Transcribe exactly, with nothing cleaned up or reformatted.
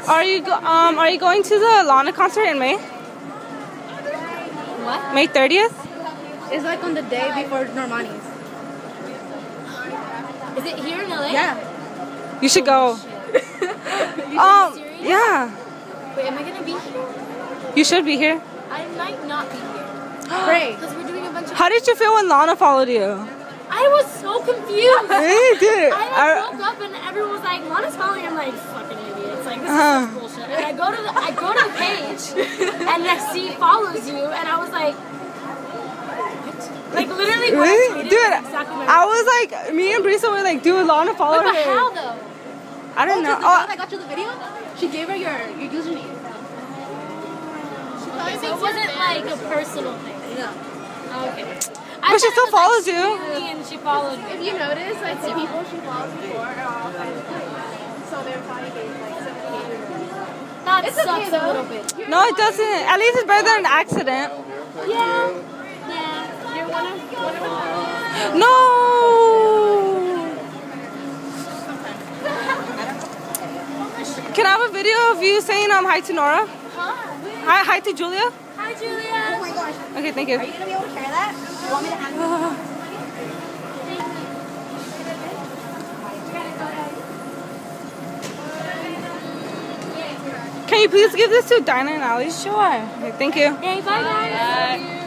Are you go um are you going to the Lana concert in May? What? May thirtieth? It's like on the day before Normani's. Is it here in L A? Yeah. You should go. You Um serious? yeah. Wait, am I gonna be here? You should be here. I might not be here. Pray. Because we're doing a bunch of... How did you feel when Lana followed you? I was so confused. Hey, dude. I like, I- woke up and everyone was like, Lana's following. I'm like, fucking idiots. Like, this is Uh-huh. just bullshit. And I go to the, I go to the page and I see follows you and I was like, what? Like, literally, what I Really? tweeted Dude, was exactly what I was like, me and Brisa were like, dude, Lana followed But her. how though? I don't know. The Oh, girl that got you the video, she gave her your, your username. Okay, so it wasn't like a personal thing. No. Okay. But she still follows you. And she followed me. If you notice, like the people she follows before are all like, so they're probably getting like seventy-eight. That It's sucks okay, a though. little bit. no, it doesn't. At least it's better than an accident. Yeah. Yeah. You're one of one of No. Can I have a video of you saying um hi to Nora? Huh? Hi, hi to Julia. Hi, Julia. Oh my gosh. Okay, thank you. Are you gonna be able to share that? You want me to hand Can you please give this to Dinah and Ali? Sure. Okay, thank you. Hey, bye, guys.